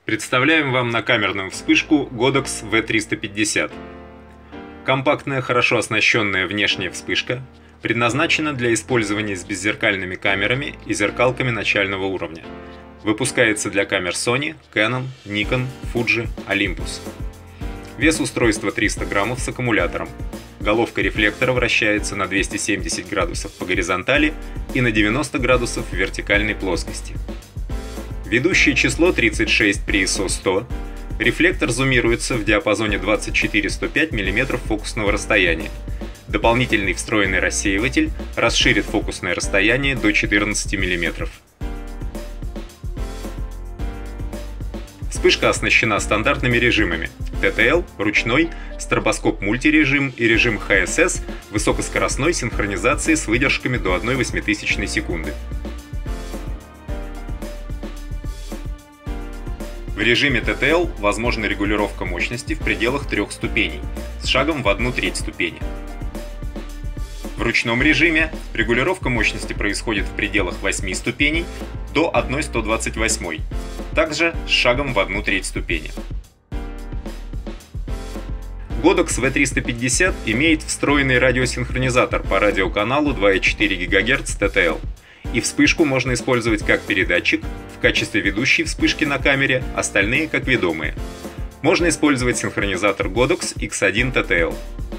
Представляем вам накамерную вспышку Godox V350. Компактная, хорошо оснащенная внешняя вспышка предназначена для использования с беззеркальными камерами и зеркалками начального уровня. Выпускается для камер Sony, Canon, Nikon, Fuji, Olympus. Вес устройства 300 граммов с аккумулятором. Головка рефлектора вращается на 270 градусов по горизонтали и на 90 градусов в вертикальной плоскости. Ведущее число 36 при ISO 100. Рефлектор зумируется в диапазоне 24-105 мм фокусного расстояния. Дополнительный встроенный рассеиватель расширит фокусное расстояние до 14 мм. Вспышка оснащена стандартными режимами TTL, ручной, стробоскоп мультирежим и режим HSS высокоскоростной синхронизации с выдержками до 1/8000 секунды. В режиме TTL возможна регулировка мощности в пределах 3 ступеней с шагом в 1/3 ступени. В ручном режиме регулировка мощности происходит в пределах 8 ступеней до 1/128, также с шагом в 1/3 ступени. Godox V350 имеет встроенный радиосинхронизатор по радиоканалу 2,4 ГГц TTL, и вспышку можно использовать как передатчик, в качестве ведущей вспышки на камере, остальные как ведомые. Можно использовать синхронизатор Godox X1 TTL.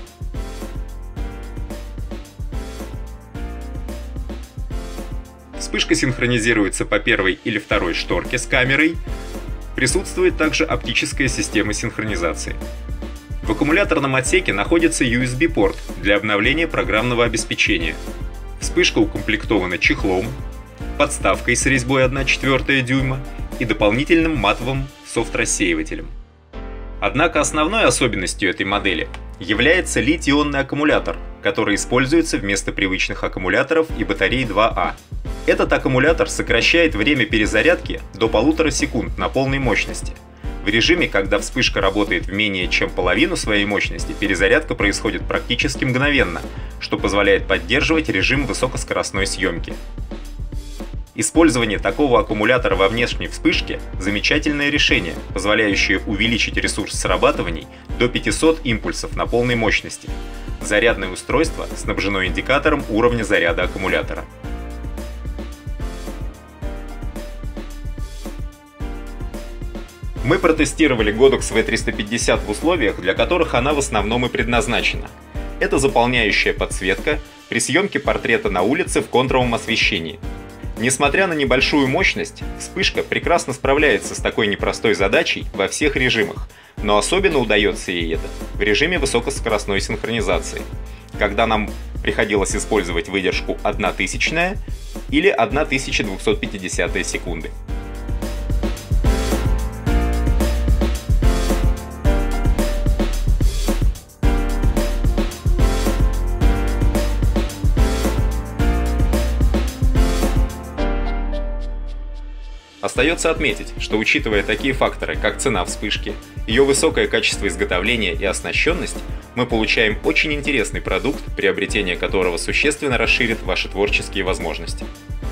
Вспышка синхронизируется по первой или второй шторке с камерой. Присутствует также оптическая система синхронизации. В аккумуляторном отсеке находится USB-порт для обновления программного обеспечения. Вспышка укомплектована чехлом, подставкой с резьбой 1/4 дюйма и дополнительным матовым софт-рассеивателем. Однако основной особенностью этой модели является литий-ионный аккумулятор, который используется вместо привычных аккумуляторов и батарей 2А. Этот аккумулятор сокращает время перезарядки до 1,5 секунд на полной мощности. В режиме, когда вспышка работает в менее чем половину своей мощности, перезарядка происходит практически мгновенно, что позволяет поддерживать режим высокоскоростной съемки. Использование такого аккумулятора во внешней вспышке – замечательное решение, позволяющее увеличить ресурс срабатываний до 500 импульсов на полной мощности. Зарядное устройство снабжено индикатором уровня заряда аккумулятора. Мы протестировали Godox V350 в условиях, для которых она в основном и предназначена. Это заполняющая подсветка при съемке портрета на улице в контровом освещении. Несмотря на небольшую мощность, вспышка прекрасно справляется с такой непростой задачей во всех режимах, но особенно удается ей это в режиме высокоскоростной синхронизации, когда нам приходилось использовать выдержку 1/1000 или 1/1250 секунды. Остается отметить, что учитывая такие факторы, как цена вспышки, ее высокое качество изготовления и оснащенность, мы получаем очень интересный продукт, приобретение которого существенно расширит ваши творческие возможности.